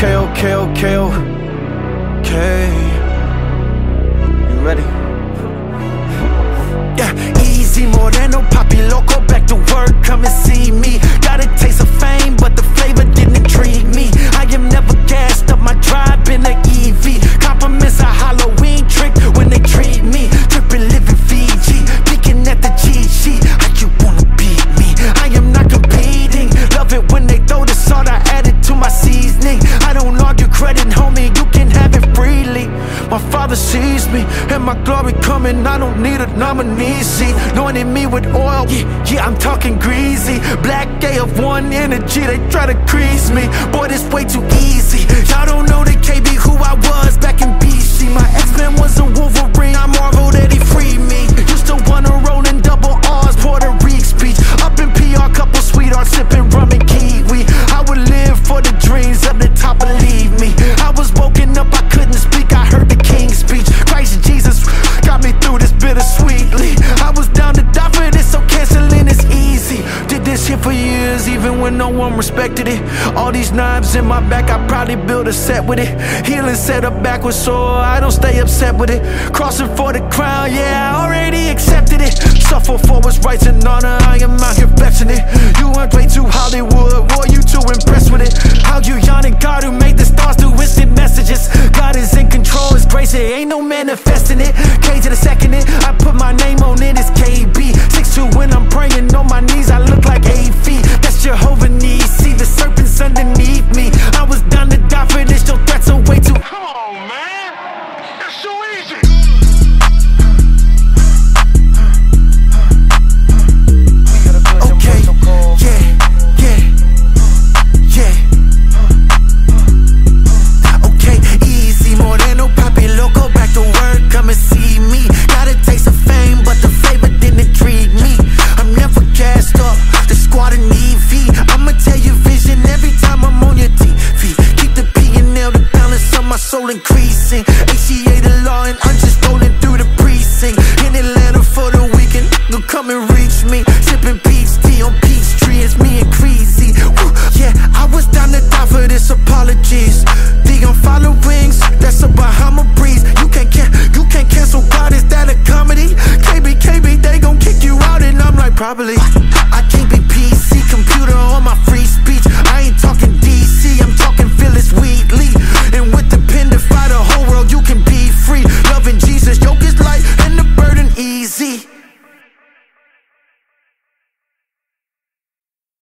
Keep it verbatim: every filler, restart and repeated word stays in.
okay, okay, okay, okay. You ready? Yeah, easy, Moreno, Papi Loco, back to work, come and see me. Got a taste of fame, but the flavor didn't intrigue me. I am never gassed up, my drive in the E V. Compliments a Halloween trick when they treat me. Drippin' living Fiji, peeking at the cheat sheet. How you wanna beat me? I am not competing. Love it when they throw the salt, I add it to my seasoning. I don't argue credit, homie, you can have it freely. My Father sees me, and my glory coming, I don't need a nominee. See, anointing me with oil, yeah, yeah, I'm talking greasy. Black A of one energy, they try to crease me. Boy, this way too easy. Y'all don't know the K B who I was back in B C. My X-Men was a Wolverine, I marvel that he freed me. Used to wanna roll in double R's, Puerto Rican speech. Up in P R, couple sweethearts, sipping rum and kiwi. I would live for the dreams up the top, believe me. I was woken up, I couldn't speak, I heard the King's speech. Christ Jesus got me through this bittersweetly. I was down to die for this, so canceling is easy. Did this shit for years, even when no one respected it. All these knives in my back, I probably built a set with it. Healing set up backwards, so I don't stay upset with it. Crossing for the crown, yeah, I already accepted it. Suffer for what's right and honor, I am out here flexing it.